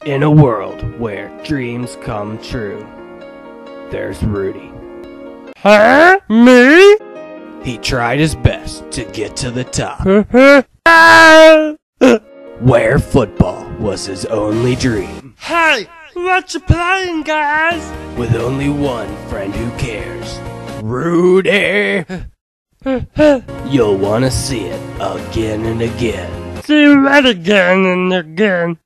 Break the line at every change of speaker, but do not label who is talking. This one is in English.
In a world where dreams come true, there's Rudy.
Huh? Me?
He tried his best to get to the top, where football was his only dream.
Hey, what you playing, guys?
With only one friend who cares, Rudy. You'll want to see it again and again.
See that again and again.